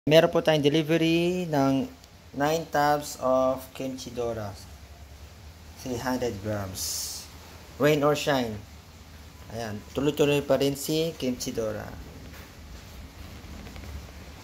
Meron po tayong delivery ng 9 tubs of kimchi dora. 300 grams. Rain or shine. Ayan, tuloy-tuloy pa rin si kimchi dora.